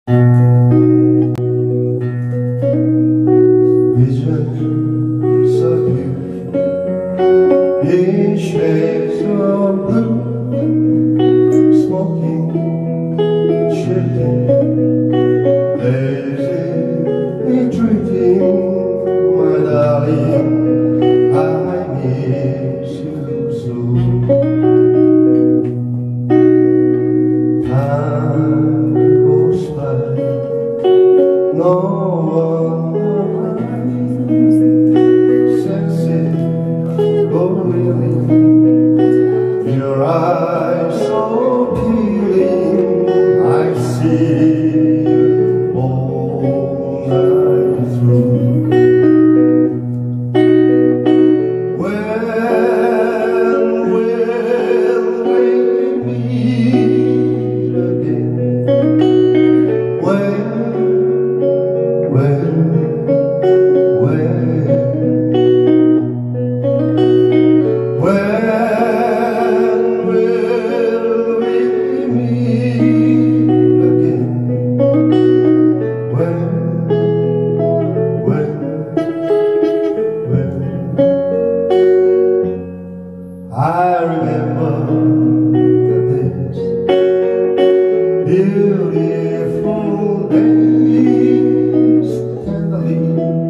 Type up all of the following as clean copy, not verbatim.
Visions of you in shades of blue, smoking, shifting, lazily drifting. My darling, I miss you so. Time goes by, no one senses, oh really, your eyes so appealing. I see you all night through. When will we meet again? When I remember the days, beautiful days, tenderly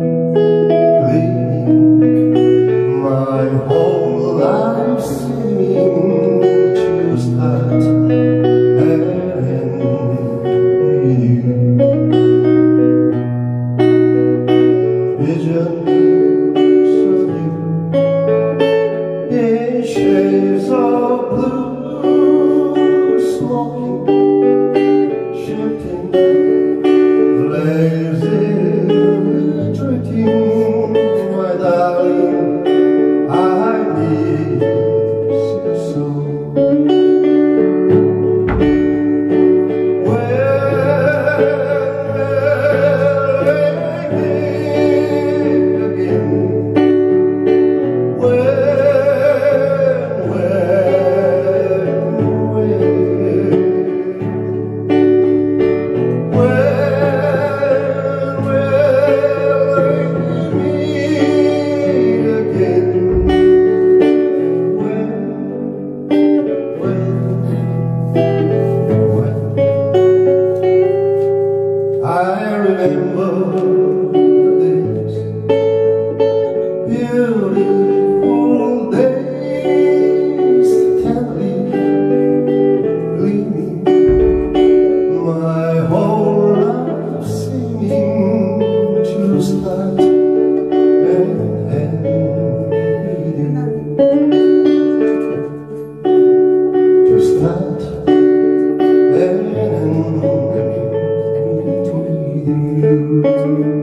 gleaming, my whole life seeming to start and end with you. Visions of you in shades of blue, smoking, shifting, lazily drifting. My darling, I miss you so. I remember the days, beautiful days, tenderly gleaming, my whole life seeming to start and end with you. To start and end with you.